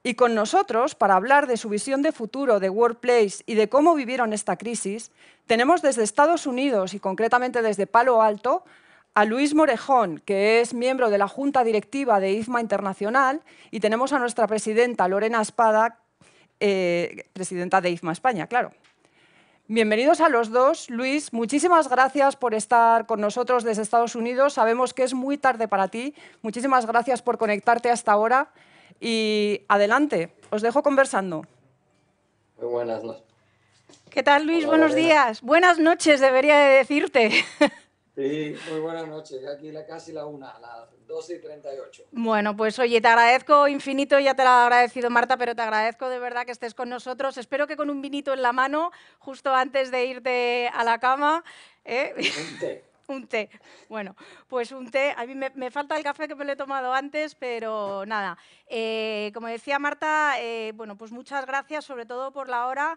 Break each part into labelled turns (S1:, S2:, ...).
S1: Y con nosotros, para hablar de su visión de futuro de Workplace y de cómo vivieron esta crisis, tenemos desde Estados Unidos y concretamente desde Palo Alto a Luis Morejón, que es miembro de la Junta Directiva de IFMA Internacional, y tenemos a nuestra presidenta Lorena Espada, presidenta de IFMA España, claro. Bienvenidos a los dos. Luis, muchísimas gracias por estar con nosotros desde Estados Unidos. Sabemos que es muy tarde para ti. Muchísimas gracias por conectarte hasta ahora. Y adelante, os dejo conversando.
S2: Muy buenas noches.
S3: ¿Qué tal, Luis?
S2: Hola,
S3: Buenos
S2: Lorena.
S3: días. Buenas noches, debería de decirte.
S2: Sí, muy buenas noches. Aquí casi la 1, las 12:38.
S3: Bueno, pues oye, te agradezco infinito, ya te lo ha agradecido Marta, pero te agradezco de verdad que estés con nosotros. Espero que con un vinito en la mano, justo antes de irte a la cama.
S2: Un té.
S3: Un té. Bueno, pues un té. A mí me falta el café que me lo he tomado antes, pero nada. Como decía Marta, bueno, pues muchas gracias, sobre todo por la hora.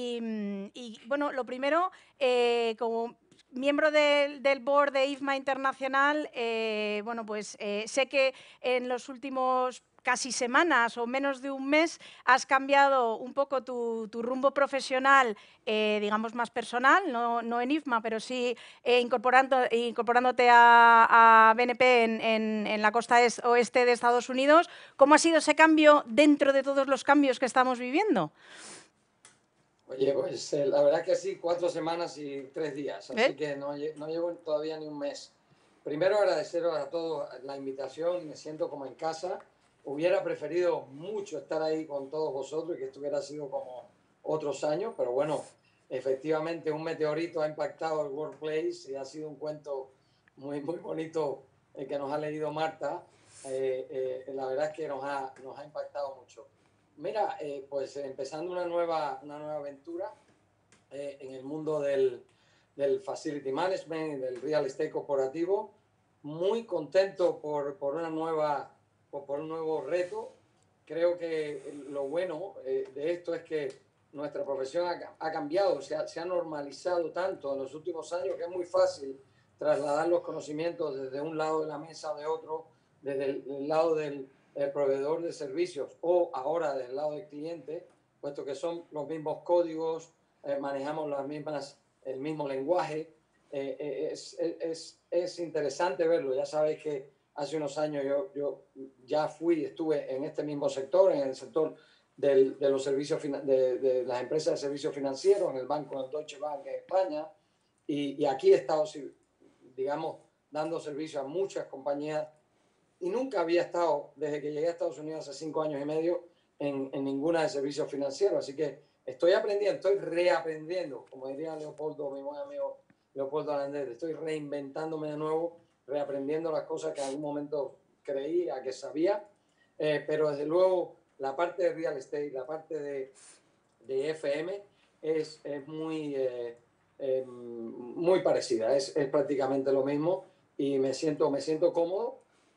S3: Y bueno, lo primero, como miembro del board de IFMA Internacional, bueno, pues sé que en los últimos casi semanas o menos de un mes has cambiado un poco tu rumbo profesional, digamos más personal, no en IFMA, pero sí incorporándote a BNP en la costa oeste de Estados Unidos. ¿Cómo ha sido ese cambio dentro de todos los cambios que estamos viviendo?
S2: Oye, pues la verdad que sí, 4 semanas y 3 días, así
S3: ¿Eh?
S2: que no llevo todavía ni un mes. Primero agradeceros a todos la invitación, me siento como en casa. Hubiera preferido mucho estar ahí con todos vosotros y que esto hubiera sido como otros años, pero bueno, efectivamente un meteorito ha impactado el Workplace y ha sido un cuento muy, muy bonito que nos ha leído Marta. La verdad es que nos ha impactado mucho. Mira, pues empezando una nueva aventura en el mundo del facility management y del real estate corporativo. Muy contento por un nuevo reto. Creo que lo bueno de esto es que nuestra profesión ha cambiado, se ha normalizado tanto en los últimos años que es muy fácil trasladar los conocimientos desde un lado de la mesa o de otro, desde el lado del proveedor de servicios o ahora del lado del cliente, puesto que son los mismos códigos, manejamos el mismo lenguaje. Es interesante verlo. Ya sabéis que hace unos años yo ya estuve en este mismo sector, en el sector de los servicios de las empresas de servicios financieros, en el banco del Deutsche Bank en España, y aquí he estado, digamos, dando servicio a muchas compañías y nunca había estado, desde que llegué a Estados Unidos hace 5 años y medio, en ninguna de servicios financieros. Así que estoy aprendiendo, estoy reaprendiendo, como diría Leopoldo, mi buen amigo Leopoldo Alandet, estoy reinventándome de nuevo, reaprendiendo las cosas que en algún momento creía que sabía, pero desde luego la parte de real estate, la parte de FM es muy parecida, es prácticamente lo mismo y me siento cómodo.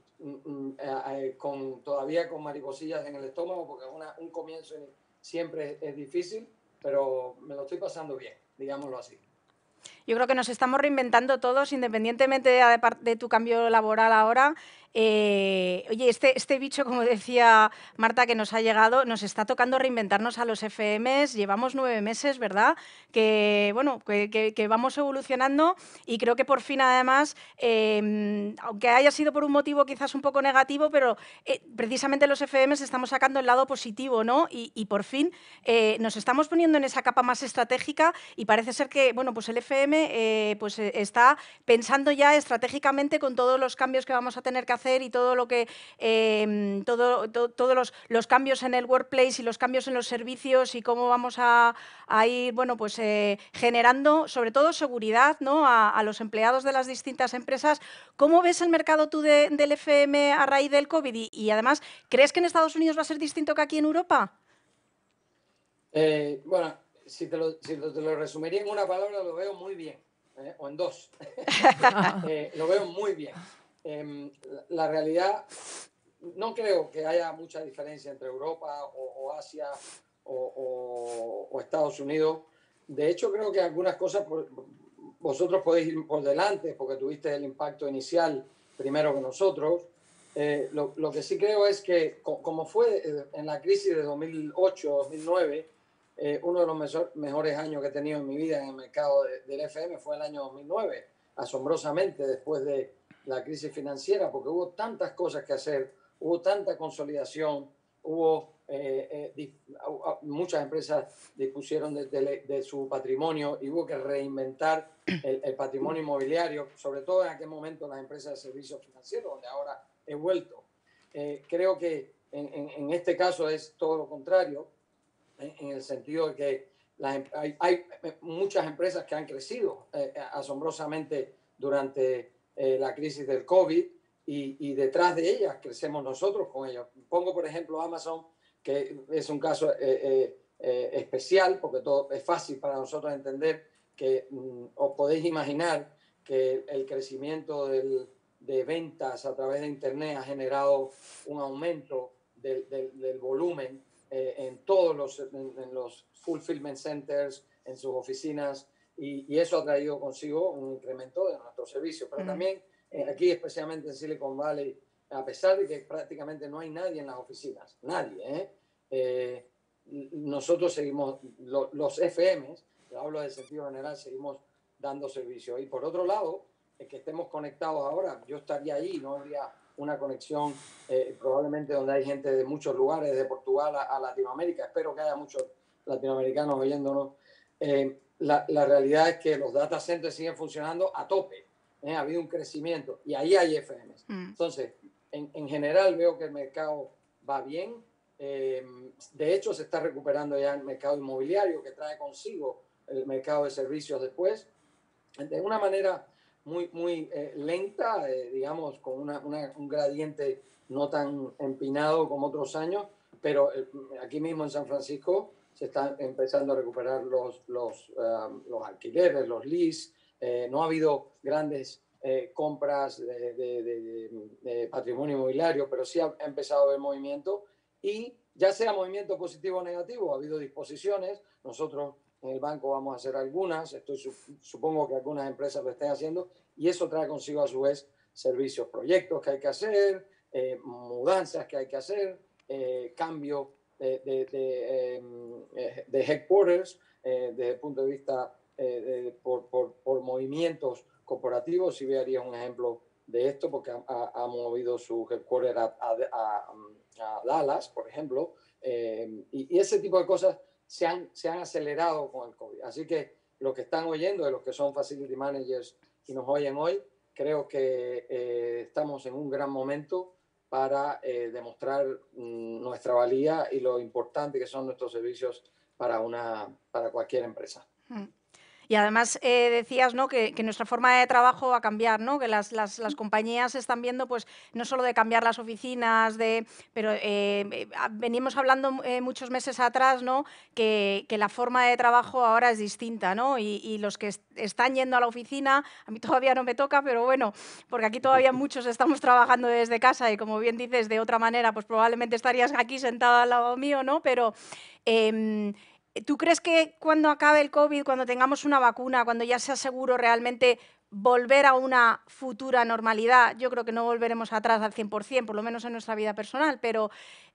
S2: Todavía con mariposillas en el estómago, porque un comienzo siempre es difícil, pero me lo estoy pasando bien, digámoslo así.
S3: Yo creo que nos estamos reinventando todos, independientemente de tu cambio laboral ahora. Oye, este bicho, como decía Marta, que nos ha llegado, nos está tocando reinventarnos a los FMs. Llevamos 9 meses, ¿verdad? Que, bueno, que vamos evolucionando y creo que por fin, además, aunque haya sido por un motivo quizás un poco negativo, pero precisamente los FMs estamos sacando el lado positivo, ¿no? Y por fin nos estamos poniendo en esa capa más estratégica y parece ser que, bueno, pues el FM pues está pensando ya estratégicamente con todos los cambios que vamos a tener que hacer y todo lo que todos los cambios en el workplace y los cambios en los servicios y cómo vamos a ir, bueno, pues generando sobre todo seguridad, ¿no? a los empleados de las distintas empresas. ¿Cómo ves el mercado tú del FM a raíz del COVID? Y además, ¿crees que en Estados Unidos va a ser distinto que aquí en Europa?
S2: Bueno, si te lo resumiría en una palabra, lo veo muy bien, o en dos. Lo veo muy bien. La realidad, no creo que haya mucha diferencia entre Europa o Asia o Estados Unidos. De hecho, creo que algunas cosas vosotros podéis ir por delante porque tuviste el impacto inicial primero que nosotros. Lo que sí creo es que, como fue en la crisis de 2008-2009, uno de los mejores años que he tenido en mi vida en el mercado del FM fue el año 2009, asombrosamente después de la crisis financiera, porque hubo tantas cosas que hacer, hubo tanta consolidación, hubo muchas empresas dispusieron de su patrimonio y hubo que reinventar el patrimonio inmobiliario, sobre todo en aquel momento las empresas de servicios financieros, donde ahora he vuelto. Creo que en este caso es todo lo contrario, en el sentido de que hay muchas empresas que han crecido asombrosamente durante la crisis del COVID y detrás de ellas crecemos nosotros con ellos. Pongo, por ejemplo, Amazon, que es un caso especial, porque todo es fácil para nosotros entender que os podéis imaginar que el crecimiento de ventas a través de Internet ha generado un aumento del volumen en todos los fulfillment centers, en sus oficinas, y eso ha traído consigo un incremento de nuestros servicios. Pero también aquí, especialmente en Silicon Valley, a pesar de que prácticamente no hay nadie en las oficinas, nadie, nosotros seguimos, los FMs, hablo de sentido general, seguimos dando servicio. Y por otro lado, el que estemos conectados ahora, yo estaría ahí, no habría una conexión probablemente donde hay gente de muchos lugares, de Portugal a Latinoamérica. Espero que haya muchos latinoamericanos oyéndonos. La realidad es que los data centers siguen funcionando a tope. Ha habido un crecimiento y ahí hay FMs. Entonces, en general veo que el mercado va bien. De hecho, se está recuperando ya el mercado inmobiliario, que trae consigo el mercado de servicios después, de una manera muy lenta, digamos, con un gradiente no tan empinado como otros años, pero aquí mismo en San Francisco se están empezando a recuperar los alquileres, los leases. No ha habido grandes compras de patrimonio inmobiliario, pero sí ha empezado a haber movimiento, y ya sea movimiento positivo o negativo, ha habido disposiciones. Nosotros en el banco vamos a hacer algunas, supongo que algunas empresas lo estén haciendo, y eso trae consigo a su vez servicios, proyectos que hay que hacer, mudanzas que hay que hacer, cambio de headquarters desde el punto de vista por movimientos corporativos. Si haría un ejemplo de esto, porque ha movido su headquarter a Dallas, por ejemplo, y ese tipo de cosas se han acelerado con el COVID. Así que los que están oyendo, de los que son facility managers y nos oyen hoy, creo que estamos en un gran momento para demostrar nuestra valía y lo importante que son nuestros servicios para cualquier empresa.
S3: Y además decías, ¿no?, que nuestra forma de trabajo va a cambiar, ¿no? Que las compañías están viendo, pues, no solo de cambiar las oficinas, pero venimos hablando muchos meses atrás, ¿no?, que la forma de trabajo ahora es distinta, ¿no? Y los que están yendo a la oficina, a mí todavía no me toca, pero bueno, porque aquí todavía muchos estamos trabajando desde casa y, como bien dices, de otra manera, pues probablemente estarías aquí sentada al lado mío, ¿no? Pero ¿tú crees que cuando acabe el COVID, cuando tengamos una vacuna, cuando ya sea seguro realmente volver a una futura normalidad? Yo creo que no volveremos atrás al 100%, por lo menos en nuestra vida personal, pero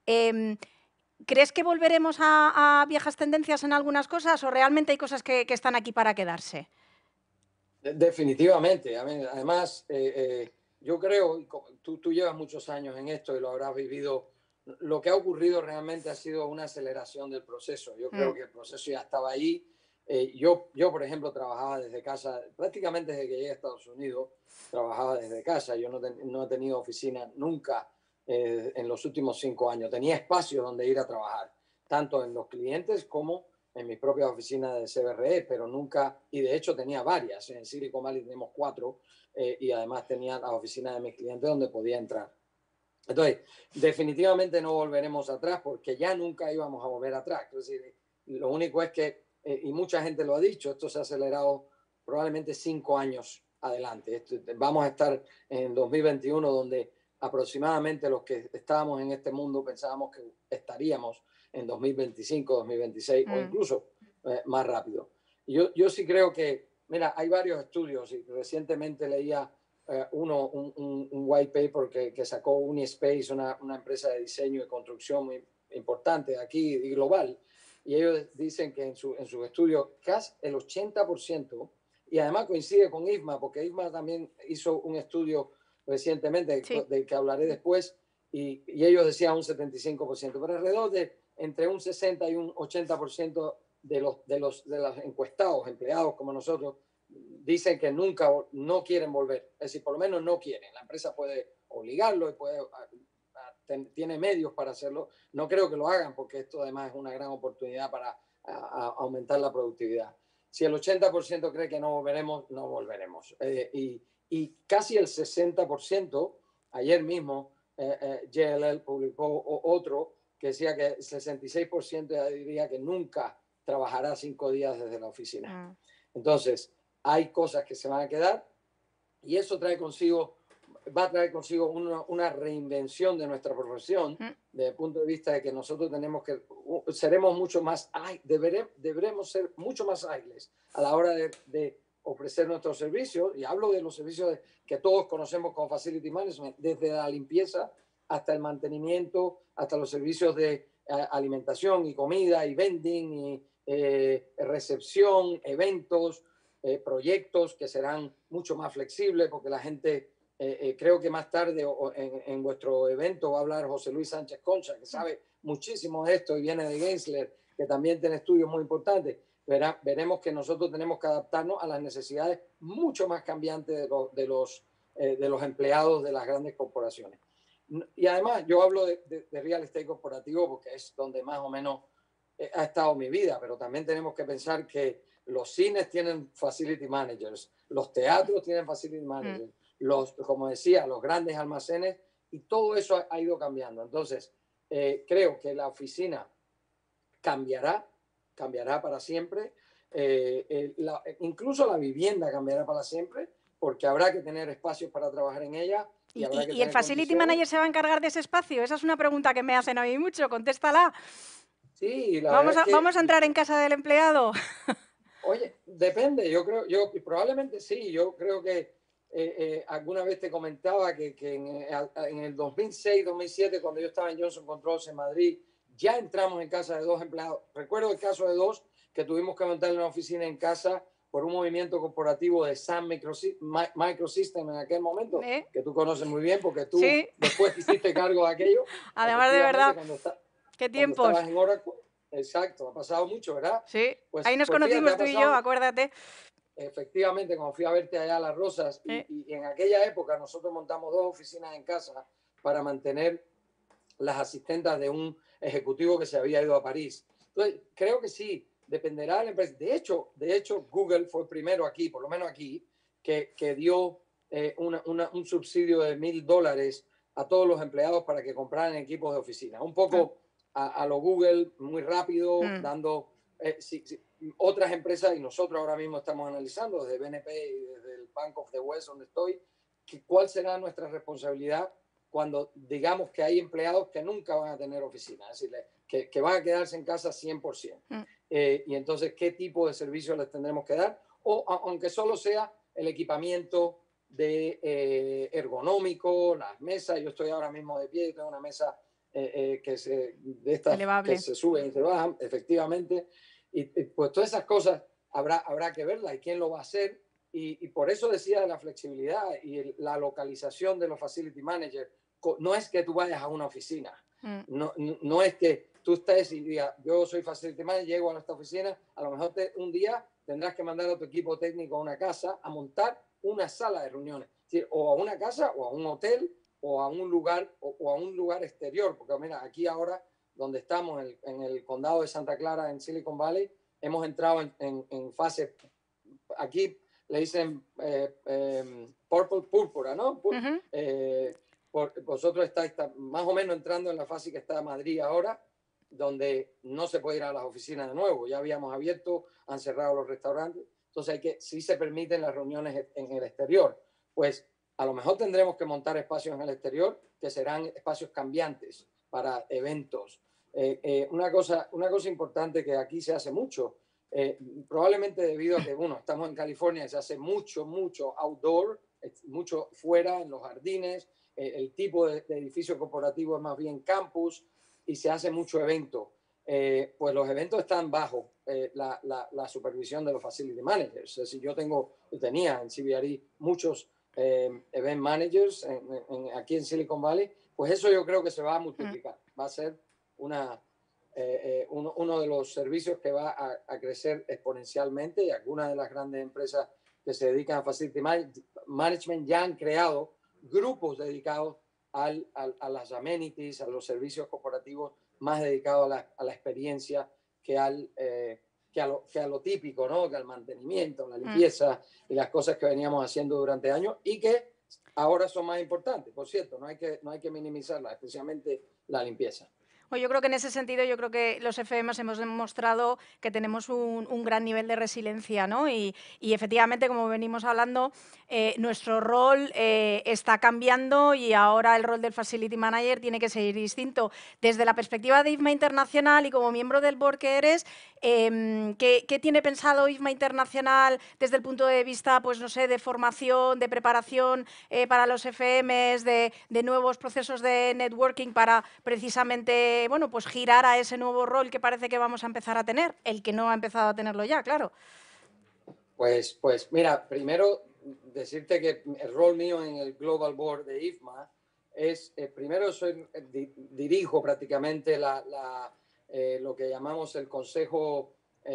S3: ¿crees que volveremos a viejas tendencias en algunas cosas, o realmente hay cosas que están aquí para quedarse?
S2: Definitivamente. Además, yo creo, tú llevas muchos años en esto y lo habrás vivido. Lo que ha ocurrido realmente ha sido una aceleración del proceso. Yo creo que el proceso ya estaba ahí. Yo, por ejemplo, trabajaba desde casa, prácticamente desde que llegué a Estados Unidos, trabajaba desde casa. Yo no he tenido oficina nunca en los últimos 5 años. Tenía espacios donde ir a trabajar, tanto en los clientes como en mis propias oficinas de CBRE, pero nunca, y de hecho tenía varias. En Silicon Valley tenemos 4, y además tenía las oficinas de mis clientes donde podía entrar. Entonces, definitivamente no volveremos atrás, porque ya nunca íbamos a volver atrás. Entonces, lo único es que, y mucha gente lo ha dicho, esto se ha acelerado probablemente 5 años adelante. Vamos a estar en 2021, donde aproximadamente los que estábamos en este mundo pensábamos que estaríamos en 2025, 2026 o incluso más rápido. Yo sí creo que, mira, hay varios estudios, y recientemente leía un white paper que sacó Unispace, una empresa de diseño y construcción muy importante aquí y global, y ellos dicen que en su estudio casi el 80%, y además coincide con IFMA, porque IFMA también hizo un estudio recientemente,
S3: Sí.
S2: del que hablaré después, y ellos decían un 75%, pero alrededor de entre un 60 y un 80% de los encuestados, empleados como nosotros, dicen que nunca, no quieren volver. Es decir, por lo menos no quieren. La empresa puede obligarlo y tiene medios para hacerlo. No creo que lo hagan porque esto además es una gran oportunidad para aumentar la productividad. Si el 80% cree que no volveremos, no volveremos. Y casi el 60%, ayer mismo, JLL publicó otro que decía que el 66% diría que nunca trabajará 5 días desde la oficina. Entonces, hay cosas que se van a quedar y eso va a traer consigo una reinvención de nuestra profesión desde el punto de vista de que nosotros seremos mucho más, deberemos ser mucho más ágiles a la hora de ofrecer nuestros servicios, y hablo de los servicios que todos conocemos como Facility Management, desde la limpieza hasta el mantenimiento, hasta los servicios de alimentación y comida y vending y recepción, eventos, proyectos que serán mucho más flexibles porque la gente, creo que más tarde en vuestro evento va a hablar José Luis Sánchez Concha, que sabe muchísimo de esto y viene de Gensler, que también tiene estudios muy importantes. Veremos que nosotros tenemos que adaptarnos a las necesidades mucho más cambiantes de los empleados de las grandes corporaciones. Y además yo hablo de real estate corporativo porque es donde más o menos ha estado mi vida, pero también tenemos que pensar que los cines tienen facility managers, los teatros tienen facility managers, como decía, los grandes almacenes, y todo eso ha ido cambiando. Entonces, creo que la oficina cambiará para siempre, incluso la vivienda cambiará para siempre, porque habrá que tener espacios para trabajar en ella.
S3: ¿Y el Facility Manager se va a encargar de ese espacio? Esa es una pregunta que me hacen a mí mucho, contéstala.
S2: Sí,
S3: ¿Vamos a entrar en casa del empleado?
S2: Oye, depende, probablemente sí, yo creo que alguna vez te comentaba que en el 2006, 2007, cuando yo estaba en Johnson Controls en Madrid, ya entramos en casa de 2 empleados. Recuerdo el caso de 2 que tuvimos que montar una oficina en casa por un movimiento corporativo de Sun Microsystems en aquel momento, que tú conoces muy bien porque tú después hiciste cargo de aquello.
S3: Además, de verdad, qué tiempos.
S2: Cuando estabas en Oracle. Exacto, ha pasado mucho, ¿verdad?
S3: Sí, pues, ahí nos conocimos tú y yo, acuérdate.
S2: Efectivamente, cuando fui a verte allá a Las Rosas, y en aquella época nosotros montamos 2 oficinas en casa para mantener las asistentas de un ejecutivo que se había ido a París. Entonces, creo que sí, dependerá de la empresa. De hecho, Google fue primero aquí, por lo menos aquí, que dio un subsidio de $1,000 a todos los empleados para que compraran equipos de oficina. Un poco a lo Google, muy rápido, dando... otras empresas, y nosotros ahora mismo estamos analizando desde BNP y desde el Bank of the West, donde estoy, cuál será nuestra responsabilidad cuando digamos que hay empleados que nunca van a tener oficina, es decir, que van a quedarse en casa 100%. Y entonces, ¿qué tipo de servicios les tendremos que dar? O aunque solo sea el equipamiento ergonómico, las mesas. Yo estoy ahora mismo de pie y tengo una mesa de estas
S3: elevable,
S2: que se suben y se bajan, efectivamente. Y pues todas esas cosas habrá que verlas y quién lo va a hacer. Y por eso decía de la flexibilidad y la localización de los facility managers. No es que tú vayas a una oficina, no es que tú estés y digas, yo soy facility manager, llego a esta oficina, a lo mejor un día tendrás que mandar a tu equipo técnico a una casa a montar una sala de reuniones, es decir, o a una casa o a un hotel o a un lugar o a un lugar exterior, porque mira, aquí ahora donde estamos en el condado de Santa Clara, en Silicon Valley, hemos entrado en fase, aquí le dicen púrpura, ¿no? Vosotros estáis más o menos entrando en la fase que está Madrid ahora, donde no se puede ir a las oficinas de nuevo. Ya habíamos abierto, han cerrado los restaurantes, entonces sí se permiten las reuniones en el exterior. Pues a lo mejor tendremos que montar espacios en el exterior que serán espacios cambiantes para eventos. Una cosa importante que aquí se hace mucho, probablemente debido a que, bueno, estamos en California y se hace mucho outdoor, mucho fuera, en los jardines, el tipo de edificio corporativo es más bien campus y se hace mucho evento. Pues los eventos están bajo la supervisión de los facility managers. Es decir, yo tenía en CBRE muchos event managers aquí en Silicon Valley, pues eso yo creo que se va a multiplicar. Va a ser uno de los servicios que va a crecer exponencialmente, y algunas de las grandes empresas que se dedican a facility management ya han creado grupos dedicados a las amenities, a los servicios corporativos, más dedicados a la experiencia que a lo típico, ¿no? Que al mantenimiento, la limpieza y las cosas que veníamos haciendo durante años y que ahora son más importantes. Por cierto, no hay que minimizarlas, especialmente la limpieza.
S3: Bueno, yo creo que en ese sentido, yo creo que los FMs hemos demostrado que tenemos un gran nivel de resiliencia, ¿no? Y efectivamente, como venimos hablando, nuestro rol está cambiando y ahora el rol del Facility Manager tiene que ser distinto. Desde la perspectiva de IFMA Internacional y como miembro del board que eres, ¿qué tiene pensado IFMA Internacional desde el punto de vista, pues no sé, de formación, de preparación para los FMs, de nuevos procesos de networking para precisamente bueno, pues girar a ese nuevo rol que parece que vamos a empezar a tener, el que no ha empezado a tenerlo ya, claro?
S2: Pues mira, primero decirte que el rol mío en el Global Board de IFMA es, primero dirijo prácticamente lo que llamamos el Consejo,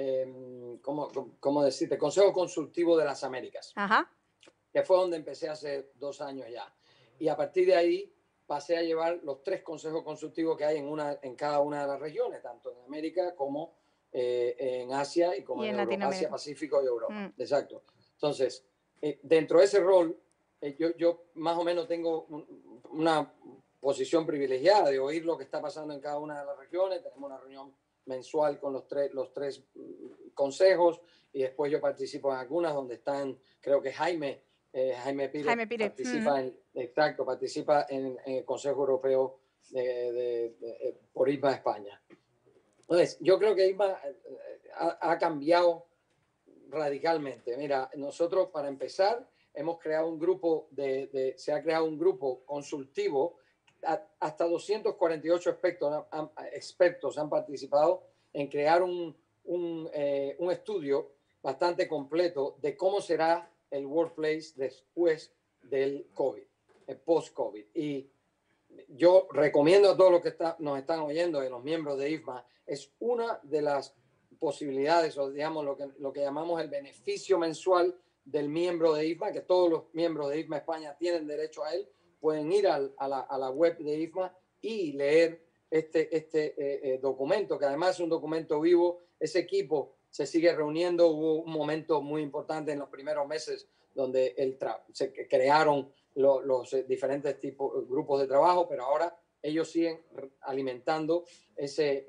S2: ¿cómo decirte? Consejo Consultivo de las Américas,
S3: Ajá.
S2: Que fue donde empecé hace 2 años ya. Y a partir de ahí pasé a llevar los 3 consejos consultivos que hay en cada una de las regiones, tanto en América como en Asia y como en Europa, Asia, Pacífico y Europa. Exacto. Entonces, dentro de ese rol, yo más o menos tengo una posición privilegiada de oír lo que está pasando en cada una de las regiones. Tenemos una reunión mensual con los tres consejos y después yo participo en algunas donde están, creo que Jaime Pire participa en el Consejo Europeo por IFMA España. Entonces, yo creo que IFMA ha cambiado radicalmente. Mira, nosotros para empezar hemos creado un grupo se ha creado un grupo consultivo, hasta 248 expertos han participado en crear un estudio bastante completo de cómo será el workplace después del COVID, el post-COVID. Y yo recomiendo a todos los que nos están oyendo, de los miembros de IFMA, es una de las posibilidades, o digamos lo que llamamos el beneficio mensual del miembro de IFMA, que todos los miembros de IFMA España tienen derecho a él. Pueden ir a la web de IFMA y leer este documento, que además es un documento vivo. Ese equipo se sigue reuniendo. Hubo un momento muy importante en los primeros meses donde se crearon los diferentes grupos de trabajo, pero ahora ellos siguen alimentando ese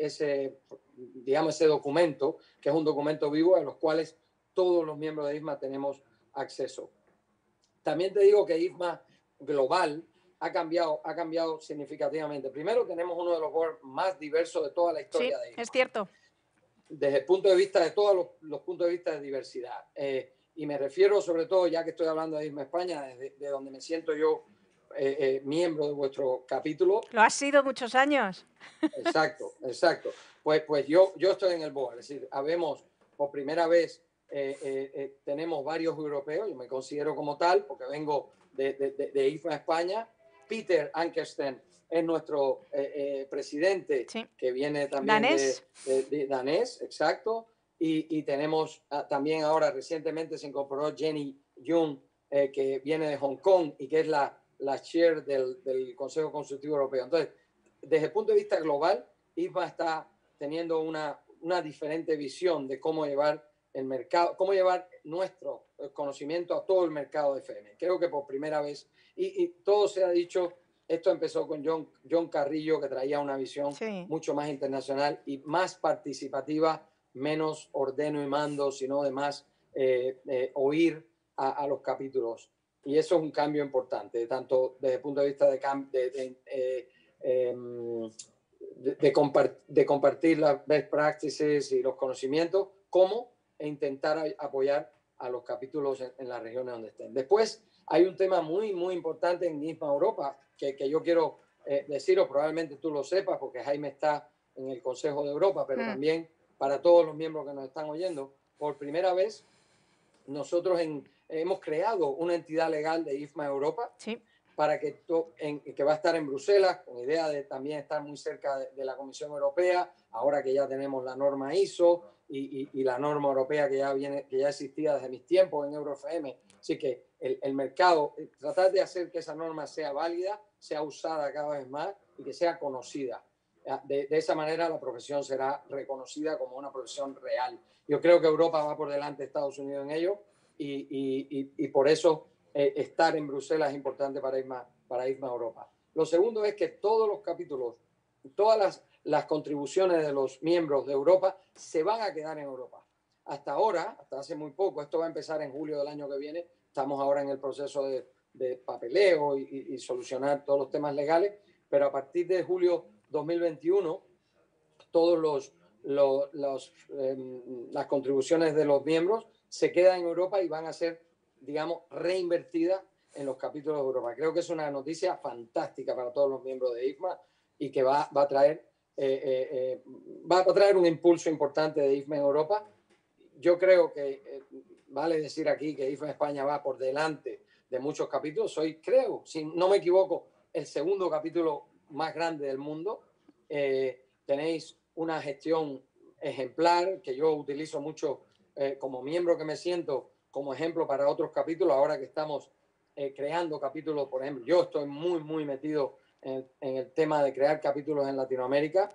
S2: documento, que es un documento vivo a los cuales todos los miembros de IFMA tenemos acceso. También te digo que IFMA Global ha cambiado significativamente. Primero, tenemos uno de los boards más diversos de toda la historia de IFMA.
S3: Es cierto.
S2: Desde el punto de vista de todos los puntos de vista de diversidad. Y me refiero sobre todo, ya que estoy hablando de IFMA España, de donde me siento yo miembro de vuestro capítulo.
S3: Lo has sido muchos años.
S2: Exacto. Pues yo estoy en el board. Es decir, por primera vez tenemos varios europeos. Yo me considero como tal porque vengo de IFMA España. Peter Ankersten es nuestro presidente, sí, que viene también de danés, exacto. Y tenemos también ahora recientemente se incorporó Jenny Jung, que viene de Hong Kong y que es la chair del Consejo Consultivo Europeo. Entonces, desde el punto de vista global, IFMA está teniendo una diferente visión de cómo llevar el mercado, cómo llevar nuestro conocimiento a todo el mercado de FM. Creo que por primera vez, y todo se ha dicho, esto empezó con John Carrillo, que traía una visión mucho más internacional y más participativa, menos ordeno y mando, sino de más oír a los capítulos. Y eso es un cambio importante, tanto desde el punto de vista de compartir las best practices y los conocimientos, como intentar apoyar a los capítulos en las regiones donde estén. Después, Hay un tema muy, muy importante en IFMA Europa que yo quiero deciros, probablemente tú lo sepas porque Jaime está en el Consejo de Europa, pero también para todos los miembros que nos están oyendo, por primera vez nosotros hemos creado una entidad legal de IFMA Europa.
S3: Sí.
S2: Para que va a estar en Bruselas, con idea de también estar muy cerca de la Comisión Europea, ahora que ya tenemos la norma ISO y la norma europea que ya existía desde mis tiempos en EuroFM. Así que el mercado, tratar de hacer que esa norma sea válida, sea usada cada vez más y que sea conocida. De esa manera la profesión será reconocida como una profesión real. Yo creo que Europa va por delante de Estados Unidos en ello y por eso estar en Bruselas es importante para IFMA Europa. Lo segundo es que todos los capítulos, todas las contribuciones de los miembros de Europa se van a quedar en Europa. Hasta ahora, hasta hace muy poco, esto va a empezar en julio del año que viene, estamos ahora en el proceso de papeleo y solucionar todos los temas legales, pero a partir de julio 2021, todas las contribuciones de los miembros se quedan en Europa y van a ser, digamos, reinvertida en los capítulos de Europa. Creo que es una noticia fantástica para todos los miembros de IFMA y que va a traer un impulso importante de IFMA en Europa. Yo creo que vale decir aquí que IFMA España va por delante de muchos capítulos. Creo, si no me equivoco, el segundo capítulo más grande del mundo. Tenéis una gestión ejemplar que yo utilizo mucho como miembro que me siento como ejemplo para otros capítulos, ahora que estamos creando capítulos, por ejemplo, yo estoy muy, muy metido en el tema de crear capítulos en Latinoamérica.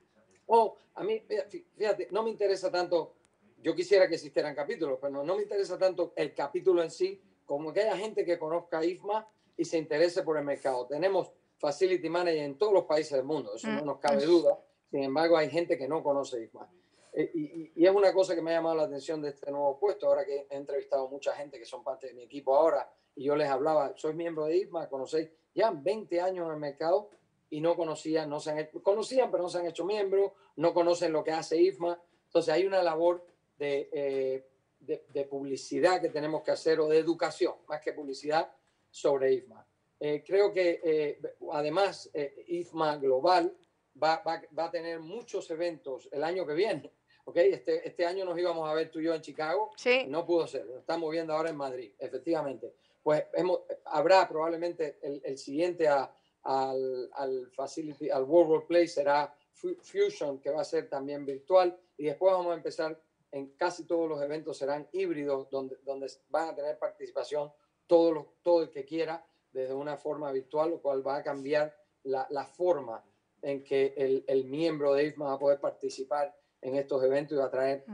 S2: A mí, fíjate, no me interesa tanto, yo quisiera que existieran capítulos, pero no me interesa tanto el capítulo en sí, como que haya gente que conozca IFMA y se interese por el mercado. Tenemos Facility Manager en todos los países del mundo, eso no nos cabe duda. Sin embargo, hay gente que no conoce IFMA. Y es una cosa que me ha llamado la atención de este nuevo puesto, ahora que he entrevistado a mucha gente que son parte de mi equipo ahora, y yo les hablaba, sois miembro de IFMA, conocéis ya 20 años en el mercado y no conocían, conocían, pero no se han hecho miembros, no conocen lo que hace IFMA. Entonces hay una labor de publicidad que tenemos que hacer, o de educación, más que publicidad, sobre IFMA. Creo que además IFMA Global va a tener muchos eventos el año que viene. ¿Okay? Este año nos íbamos a ver tú y yo en Chicago,
S3: sí.
S2: Y no pudo ser, lo estamos viendo ahora en Madrid, efectivamente. Pues habrá probablemente el siguiente al Facility, al Workplace será Fusion, que va a ser también virtual, y después vamos a empezar en casi todos los eventos serán híbridos, donde van a tener participación todo el que quiera desde una forma virtual, lo cual va a cambiar la forma en que el miembro de IFMA va a poder participar en estos eventos y va a traer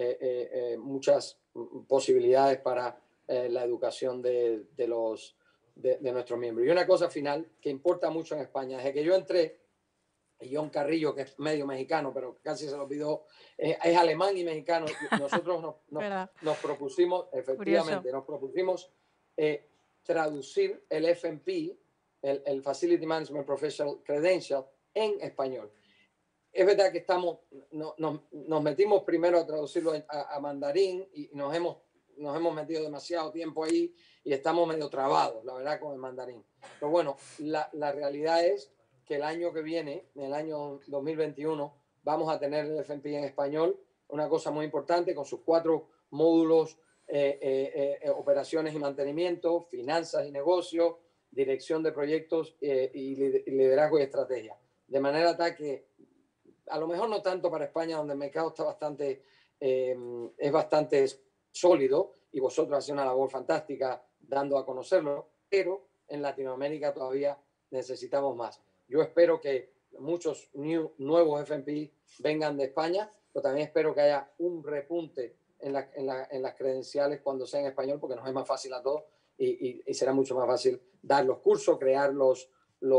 S2: muchas posibilidades para la educación de nuestros miembros. Y una cosa final que importa mucho en España, desde que yo entré, John Carrillo, que es medio mexicano, pero casi se lo olvidó, es alemán y mexicano. Nosotros nos propusimos, efectivamente, nos propusimos traducir el FMP, el Facility Management Professional Credential, en español. Es verdad que nos metimos primero a traducirlo a mandarín y nos hemos metido demasiado tiempo ahí y estamos medio trabados, la verdad, con el mandarín. Pero bueno, la realidad es que el año que viene, en el año 2021, vamos a tener el FMP en español, una cosa muy importante, con sus 4 módulos, operaciones y mantenimiento, finanzas y negocios, dirección de proyectos y liderazgo y estrategia. De manera tal que, a lo mejor no tanto para España, donde el mercado está es bastante sólido, y vosotros hacéis una labor fantástica dando a conocerlo, pero en Latinoamérica todavía necesitamos más. Yo espero que muchos nuevos FMP vengan de España, pero también espero que haya un repunte en las credenciales cuando sea en español, porque nos es más fácil a todos y será mucho más fácil dar los cursos, crear los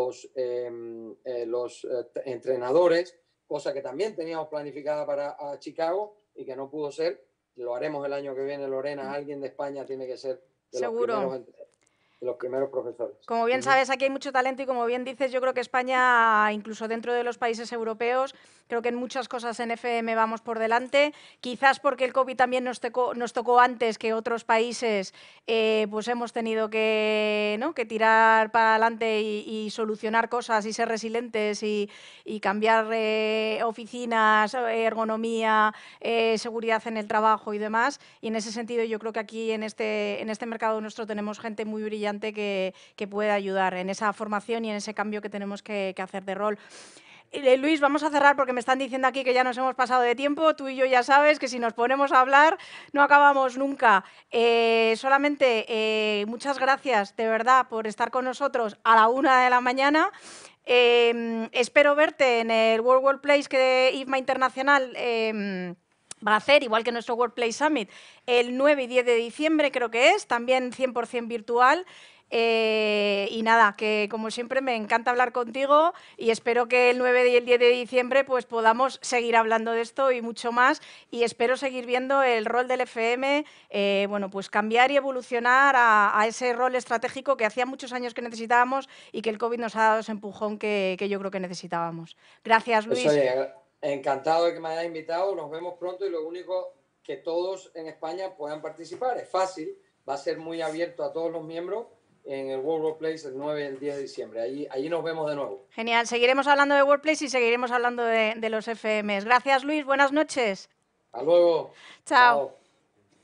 S2: entrenadores, cosa que también teníamos planificada para Chicago y que no pudo ser. Lo haremos el año que viene, Lorena. Alguien de España tiene que ser de los primeros. de los primeros profesores.
S3: Como bien sabes, aquí hay mucho talento y como bien dices, yo creo que España, incluso dentro de los países europeos, creo que en muchas cosas en FM vamos por delante. Quizás porque el COVID también nos tocó antes que otros países, pues hemos tenido que, ¿no?, que tirar para adelante y solucionar cosas y ser resilientes y cambiar oficinas, ergonomía, seguridad en el trabajo y demás. Y en ese sentido yo creo que aquí en este mercado nuestro tenemos gente muy brillante que puede ayudar en esa formación y en ese cambio que tenemos que hacer de rol. Luis, vamos a cerrar porque me están diciendo aquí que ya nos hemos pasado de tiempo. Tú y yo ya sabes que si nos ponemos a hablar no acabamos nunca. Solamente muchas gracias de verdad por estar con nosotros a la 1 de la mañana. Espero verte en el World Workplace que IFMA Internacional va a hacer, igual que nuestro Workplace Summit, el 9 y 10 de diciembre creo que es, también 100% virtual. Y nada, que como siempre me encanta hablar contigo y espero que el 9 y el 10 de diciembre pues podamos seguir hablando de esto y mucho más, y espero seguir viendo el rol del FM, bueno, pues cambiar y evolucionar a ese rol estratégico que hacía muchos años que necesitábamos y que el COVID nos ha dado ese empujón que yo creo que necesitábamos. Gracias, Luis.
S2: Eso es, encantado de que me hayas invitado, nos vemos pronto y lo único que todos en España puedan participar, es fácil, va a ser muy abierto a todos los miembros en el World Workplace el 9 y el 10 de diciembre. Allí nos vemos de nuevo.
S3: Genial, seguiremos hablando de Workplace y seguiremos hablando de los FMs. Gracias, Luis, buenas noches.
S2: Hasta luego.
S3: Chao.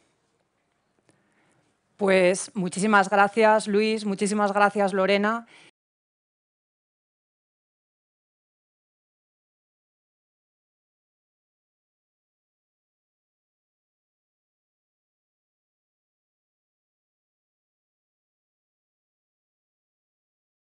S1: Pues muchísimas gracias, Luis, muchísimas gracias, Lorena.